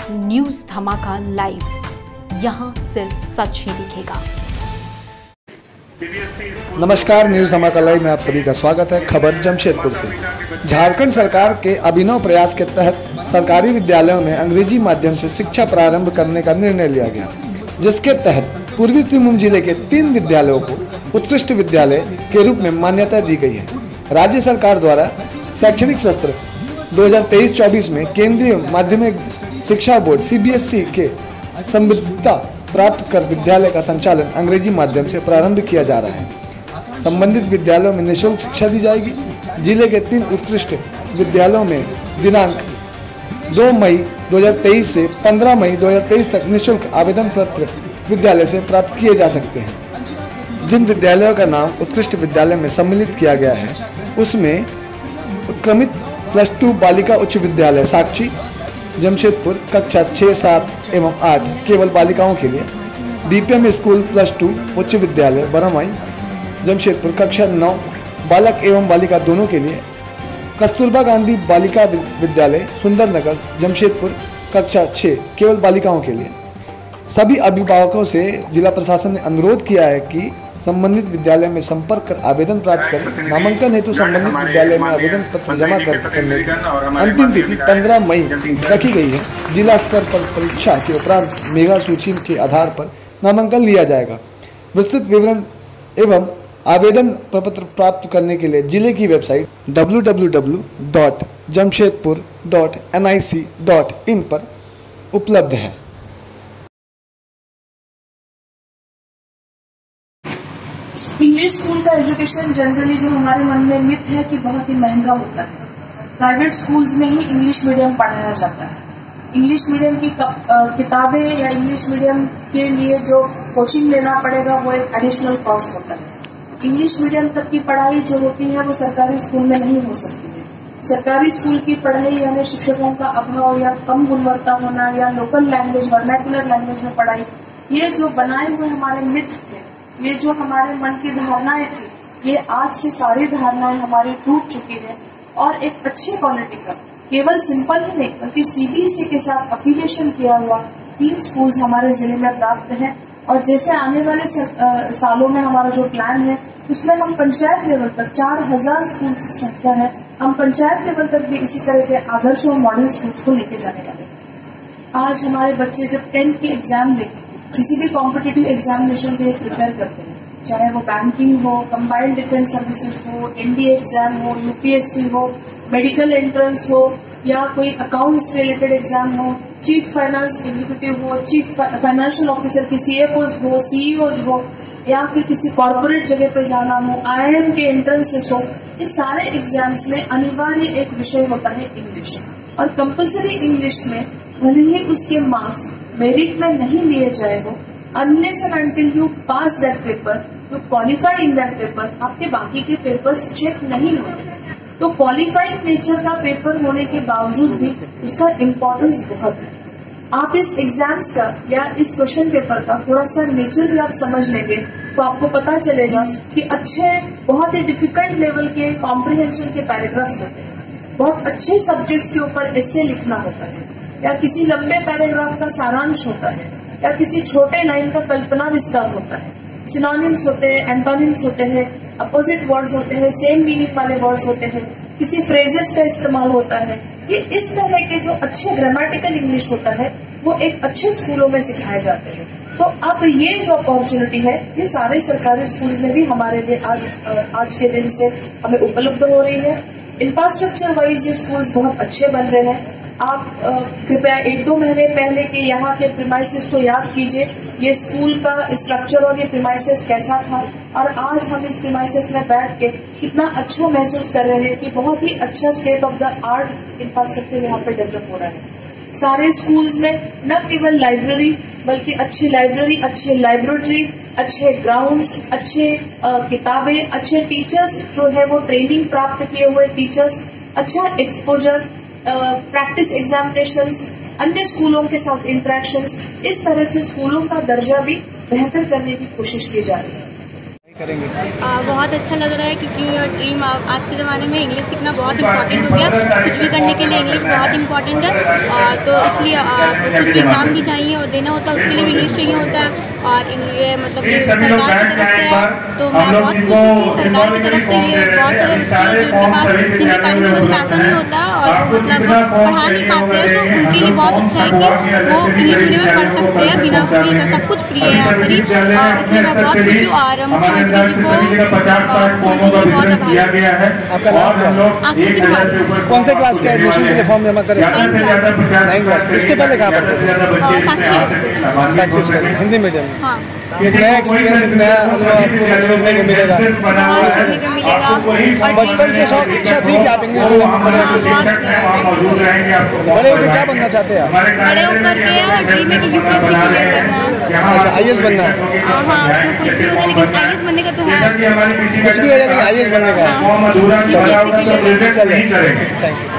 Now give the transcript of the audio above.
News धमाका live, यहाँ सिर्फ सच ही दिखेगा। नमस्कार, न्यूज धमाका लाइव में आप सभी का स्वागत है। खबर जमशेदपुर से। झारखंड सरकार के अभिनव प्रयास के तहत सरकारी विद्यालयों में अंग्रेजी माध्यम से शिक्षा प्रारंभ करने का निर्णय लिया गया, जिसके तहत पूर्वी सिंहभूम जिले के 3 विद्यालयों को उत्कृष्ट विद्यालय के रूप में मान्यता दी गई है। राज्य सरकार द्वारा शैक्षणिक सत्र 2023-24 में केंद्रीय माध्यमिक शिक्षा बोर्ड CBSE के संबद्धता प्राप्त कर विद्यालय का संचालन अंग्रेजी माध्यम से प्रारंभ किया जा रहा है। संबंधित विद्यालयों में निःशुल्क शिक्षा दी जाएगी। जिले के 3 उत्कृष्ट विद्यालयों में दिनांक 2 मई 2023 से 15 मई 2023 तक निःशुल्क आवेदन पत्र विद्यालय से प्राप्त किए जा सकते हैं। जिन विद्यालयों का नाम उत्कृष्ट विद्यालय में सम्मिलित किया गया है, उसमें उत्क्रमित +2 बालिका उच्च विद्यालय साक्षी जमशेदपुर कक्षा 6, 7 एवं 8 केवल बालिकाओं के लिए, BPM स्कूल +2 उच्च विद्यालय बरमाई जमशेदपुर कक्षा 9 बालक एवं बालिका दोनों के लिए, कस्तूरबा गांधी बालिका विद्यालय सुंदरनगर जमशेदपुर कक्षा 6 केवल बालिकाओं के लिए। सभी अभिभावकों से जिला प्रशासन ने अनुरोध किया है कि संबंधित विद्यालय में संपर्क कर आवेदन प्राप्त करें। नामांकन हेतु संबंधित विद्यालय में आवेदन पत्र जमा करने की अंतिम तिथि 15 मई रखी गई है। जिला स्तर पर परीक्षा के उपरांत मेगा सूची के आधार पर नामांकन लिया जाएगा। विस्तृत विवरण एवं आवेदन प्रपत्र प्राप्त करने के लिए जिले की वेबसाइट www.jamshedpur.nic.in पर उपलब्ध है। इंग्लिश स्कूल का एजुकेशन जनरली जो हमारे मन में मिथ है कि बहुत ही महंगा होता है। प्राइवेट स्कूल्स में ही इंग्लिश मीडियम पढ़ाया जाता है। इंग्लिश मीडियम की किताबें या इंग्लिश मीडियम के लिए जो कोचिंग लेना पड़ेगा वो एक एडिशनल कॉस्ट होता है। इंग्लिश मीडियम तक की पढ़ाई जो होती है वो सरकारी स्कूल में नहीं हो सकती है। सरकारी स्कूल की पढ़ाई यानी शिक्षकों का अभाव या कम गुणवत्ता होना या लोकल लैंग्वेज वर्नाकुलर लैंग्वेज में पढ़ाई, ये जो बनाए हुए हमारे मिथ थे, ये जो हमारे मन की धारणाएं थी, ये आज से सारी धारणाएं हमारी टूट चुकी है। और एक अच्छी क्वालिटी का केवल सिंपल ही नहीं बल्कि CBSE के साथ अफिलिएशन किया हुआ 3 स्कूल्स हमारे जिले में प्राप्त हैं। और जैसे आने वाले सालों में हमारा जो प्लान है उसमें हम पंचायत लेवल पर 4000 स्कूल की संख्या है, हम पंचायत लेवल तक भी इसी तरह के आदर्श और मॉडल स्कूल्स को लेके जाने वाले हैं। आज हमारे बच्चे जब 10th के एग्जाम देते किसी भी कॉम्पिटिटिव एग्जामिनेशन के लिए प्रिपेयर करते हैं, चाहे वो बैंकिंग हो, कंबाइंड डिफेंस सर्विसेज हो, NDA एग्जाम हो, UPSC हो, मेडिकल एंट्रेंस हो या कोई अकाउंट्स रिलेटेड एग्जाम हो, चीफ फाइनेंस एग्जीक्यूटिव हो, चीफ फाइनेंशियल ऑफिसर की CFOs हो, CEOs हो या फिर किसी कॉर्पोरेट जगह पे जाना हो, IIM के एंट्रेंसेस हो, इस सारे एग्जाम्स में अनिवार्य एक विषय होता है इंग्लिश। और कंपल्सरी इंग्लिश में भले ही उसके मार्क्स मेरिट में नहीं लिए जाए हो, unless and until you pass that paper, you qualify in that paper, आपके बाकी के पेपर्स चेक नहीं होते। तो क्वालिफाइड नेचर का पेपर होने के बावजूद भी उसका इम्पोर्टेंस बहुत है। आप इस एग्जाम्स का या इस क्वेश्चन पेपर का थोड़ा सा नेचर भी आप समझ लेंगे तो आपको पता चलेगा कि अच्छे बहुत ही डिफिकल्ट लेवल के कॉम्प्रिहेंशन के पैराग्राफ्स होते हैं, बहुत अच्छे सब्जेक्ट्स के ऊपर एस्से लिखना होता है, या किसी लंबे पैराग्राफ का सारांश होता है, या किसी छोटे लाइन का कल्पना विस्तार होता है। सिनोनिम्स होते हैं, एंटोनिम्स होते हैं, अपोजिट वर्ड्स होते हैं, सेम मीनिंग वाले वर्ड्स होते हैं, किसी फ्रेजेस का इस्तेमाल होता है। ये इस तरह के जो अच्छे ग्रामेटिकल इंग्लिश होता है वो एक अच्छे स्कूलों में सिखाए जाते हैं। तो अब ये जो अपॉर्चुनिटी है ये सारे सरकारी स्कूल्स में भी हमारे लिए आज के दिन से हमें उपलब्ध हो रही है। इंफ्रास्ट्रक्चर वाइज ये स्कूल्स बहुत अच्छे बन रहे हैं। आप कृपया 1-2 महीने पहले के यहाँ के प्रीमाइसेस को याद कीजिए, ये स्कूल का स्ट्रक्चर और ये प्रीमाइसेस कैसा था, और आज हम इस प्रीमाइसेस में बैठ के कितना अच्छा महसूस कर रहे हैं कि बहुत ही अच्छा state of the art infrastructure यहाँ पे डेवलप हो रहा है। सारे स्कूल्स में न केवल लाइब्रेरी बल्कि अच्छी लाइब्रेरी, अच्छे लाइब्रेटरी, अच्छे ग्राउंड्स, अच्छे किताबें, अच्छे टीचर्स जो है वो ट्रेनिंग प्राप्त किए हुए टीचर्स, अच्छा एक्सपोजर, प्रैक्टिस एग्जामिनेशंस, अन्य स्कूलों के साथ इंटरेक्शंस, इस तरह से स्कूलों का दर्जा भी बेहतर करने की कोशिश की जा रही है। करेंगे? बहुत अच्छा लग रहा है क्योंकि ड्रीम आज के ज़माने में इंग्लिश सीखना बहुत इम्पोर्टेंट हो गया। कुछ भी करने के लिए इंग्लिश बहुत इम्पोर्टेंट है, तो इसलिए कुछ भी एग्ज़ाम भी चाहिए और देना होता है उसके लिए भी इंग्लिश चाहिए होता है। और ये मतलब कि सरकार की तरफ से है, तो मैं बहुत खुश हूँ कि सरकार की तरफ से ये बहुत सारे बच्चे हैं जिनके पास जिनके पेरेंट्स के पास पैसा नहीं होता और मतलब पढ़ा नहीं पाते हैं, तो उनके लिए बहुत अच्छा है कि वो इंग्लिश मीडियम में पढ़ सकते हैं बिना फ्री का, सब कुछ फ्री है यहाँ पर ही। इसलिए मैं बहुत खुश हूँ और मुख्यमंत्री जी को बहुत आभारी हूँ। आपका नाम क्या है? कौन से क्लास के एडमिशन के लिए फॉर्म जमा करें? 9th class. इसके पहले कहाँ पढ़ते थे? Sakshi school Hindi medium. हाँ, एक नया एक्सपीरियंस, एक नया अनुभव आपको सीखने को मिलेगा। बचपन से शौक इच्छा थी कि आप इंग्लिश मीडियम में पढ़ें? बड़े होकर क्या बनना चाहते हैं आप? बड़े होकर के ड्रीम है कि यूपीएससी क्लियर करना। अच्छा, IAS बनना है? हाँ, उसमें कुछ भी हो जाए लेकिन IAS बनने का तो है। कुछ भी हो जाए लेकिन IAS बनने का है। चलिए, थैंक यू।